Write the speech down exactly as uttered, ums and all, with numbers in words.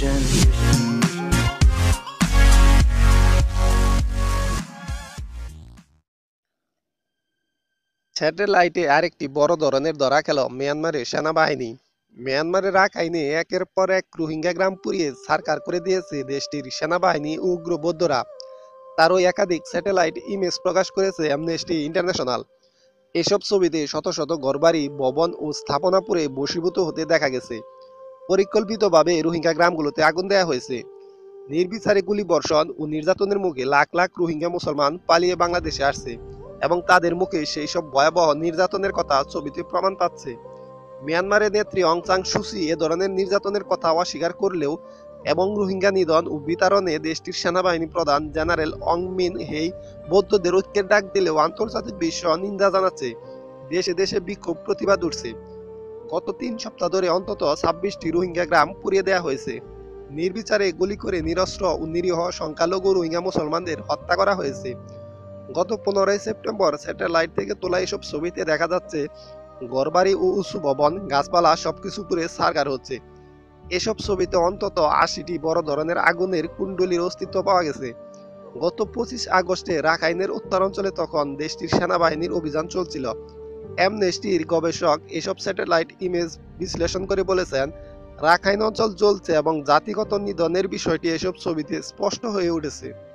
স্যাটেলাইটে আরেকটি বড় ধরনের ধরা খেল মিয়ানমারের সেনাবাহিনী। মিয়ানমারের রাখাইনে একের পর এক রোহিঙ্গা গ্রাম পুড়িয়ে ছারখার করে দিয়েছে দেশটির সেনাবাহিনী ও উগ্রবাদীরা। তারও একাধিক স্যাটেলাইট ইমেজ প্রকাশ করেছে অ্যামনেস্টি ইন্টারন্যাশনাল। এসব ছবিতে শত শত ঘরবাড়ি, ভবন ও স্থাপনা পুড়ে বশীভূত হতে দেখা গেছে। পরিকল্পিতভাবে রোহিঙ্গা গ্রামগুলোতে আগুন দেওয়া হয়েছে। নির্বিচারে গুলি বর্ষণ ও নির্যাতনের মুখে লাখ লাখ রোহিঙ্গা মুসলমান পালিয়ে বাংলাদেশে আসছে এবং তাদের মুখে সেই সব ভয়াবহ নির্যাতনের কথা ছবিতে প্রমাণ পাচ্ছে। মিয়ানমারের নেত্রী অং সান সুচি এ ধরনের নির্যাতনের কথা অস্বীকার করলেও এবং রোহিঙ্গা নিধন ও বিতাড়নে দেশটির সেনাবাহিনী প্রধান জেনারেল অং মিন হেই বৌদ্ধদের ঐক্যের ডাক দিলেও আন্তর্জাতিক বিশ্ব নিন্দা জানাচ্ছে। দেশে দেশে বিক্ষোভ প্রতিবাদ উঠছে। গত তিন সপ্তাহ ধরে অন্তত ছাব্বিশটি রোহিঙ্গা গ্রাম পুড়িয়ে দেওয়া হয়েছে। নির্বিচারে গুলি করে নিরস্ত্র ও নিরীহ সংখ্যালঘু রোহিঙ্গা মুসলমানদের হত্যা করা হয়েছে। গত পনেরোই সেপ্টেম্বর স্যাটেলাইট থেকে তোলা এসব ছবিতে দেখা যাচ্ছে ঘরবাড়ি ও উঁচু ভবন, গাছপালা সবকিছু পুড়ে ছারখার হচ্ছে। এসব ছবিতে অন্তত আশিটি বড় ধরনের আগুনের কুণ্ডলীর অস্তিত্ব পাওয়া গেছে। গত পঁচিশ আগস্টে রাখাইনের উত্তরাঞ্চলে তখন দেশটির সেনাবাহিনীর অভিযান চলছিল। অ্যামনেস্টির গবেষক এসব স্যাটেলাইট ইমেজ বিশ্লেষণ করে বলেছেন, রাখাইন অঞ্চল জ্বলছে এবং জাতিগত নিধনের বিষয়টি এসব ছবিতে স্পষ্ট হয়ে উঠেছে।